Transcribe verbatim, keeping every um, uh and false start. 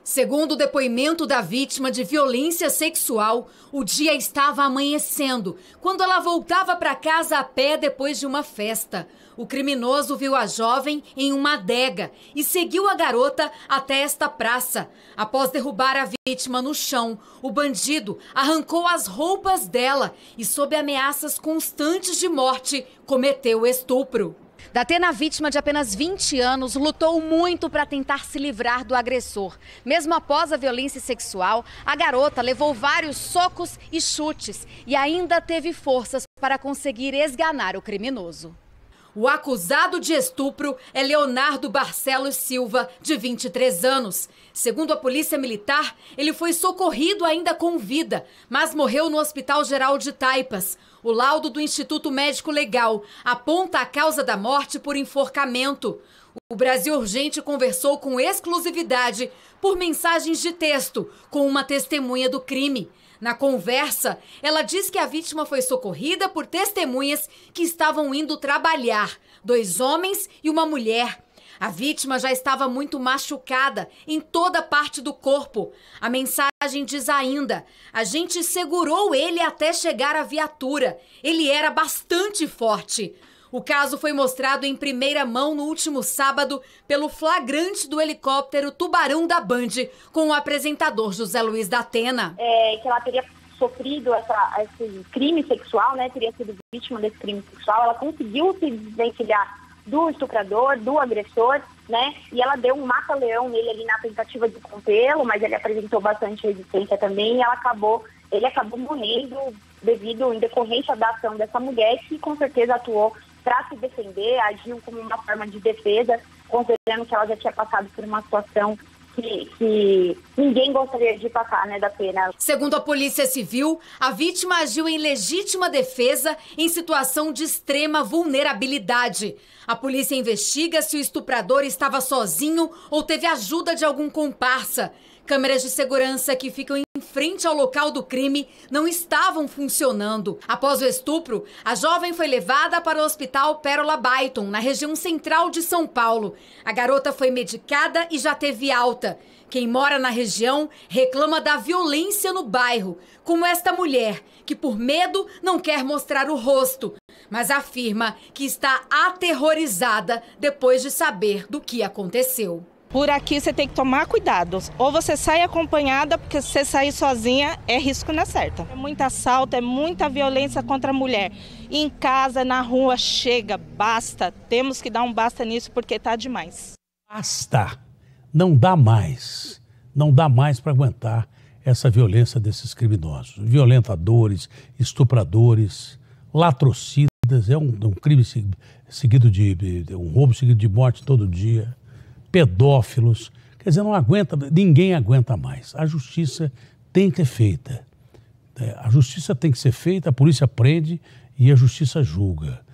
Segundo o depoimento da vítima de violência sexual, o dia estava amanhecendo quando ela voltava para casa a pé depois de uma festa. O criminoso viu a jovem em uma adega e seguiu a garota até esta praça. Após derrubar a vítima no chão, o bandido arrancou as roupas dela e, sob ameaças constantes de morte, cometeu o estupro. Datena, vítima de apenas vinte anos, lutou muito para tentar se livrar do agressor. Mesmo após a violência sexual, a garota levou vários socos e chutes e ainda teve forças para conseguir esganar o criminoso. O acusado de estupro é Leonardo Barcelos Silva, de vinte e três anos. Segundo a Polícia Militar, ele foi socorrido ainda com vida, mas morreu no Hospital Geral de Taipas. O laudo do Instituto Médico Legal aponta a causa da morte por enforcamento. O Brasil Urgente conversou com exclusividade por mensagens de texto com uma testemunha do crime. Na conversa, ela diz que a vítima foi socorrida por testemunhas que estavam indo trabalhar, dois homens e uma mulher. A vítima já estava muito machucada em toda parte do corpo. A mensagem diz ainda: a gente segurou ele até chegar à viatura. Ele era bastante forte. O caso foi mostrado em primeira mão no último sábado pelo flagrante do helicóptero Tubarão da Band, com o apresentador José Luiz Datena. É, que ela teria sofrido essa, esse crime sexual, né? Teria sido vítima desse crime sexual. Ela conseguiu se desvencilhar do estuprador, do agressor, né? E ela deu um mata-leão nele ali na tentativa de contê-lo, mas ele apresentou bastante resistência também e ela acabou, ele acabou morrendo devido, em decorrência da ação dessa mulher, que com certeza atuou para se defender, agiu como uma forma de defesa, considerando que ela já tinha passado por uma situação que, que ninguém gostaria de passar, né, da pena. Segundo a Polícia Civil, a vítima agiu em legítima defesa em situação de extrema vulnerabilidade. A polícia investiga se o estuprador estava sozinho ou teve ajuda de algum comparsa. Câmeras de segurança que ficam em frente ao local do crime não estavam funcionando. Após o estupro, a jovem foi levada para o Hospital Pérola Byton, na região central de São Paulo. A garota foi medicada e já teve alta. Quem mora na região reclama da violência no bairro, como esta mulher, que por medo não quer mostrar o rosto, mas afirma que está aterrorizada depois de saber do que aconteceu. Por aqui você tem que tomar cuidado, ou você sai acompanhada, porque se você sair sozinha é risco na certa. É muito assalto, é muita violência contra a mulher. Em casa, na rua, chega, basta. Temos que dar um basta nisso porque tá demais. Basta, não dá mais, não dá mais para aguentar essa violência desses criminosos. Violentadores, estupradores, latrocidas, é um, um crime seguido de, de, um roubo seguido de morte todo dia. Pedófilos, quer dizer, não aguenta, ninguém aguenta mais. A justiça tem que ser feita. A justiça tem que ser feita, a polícia prende e a justiça julga.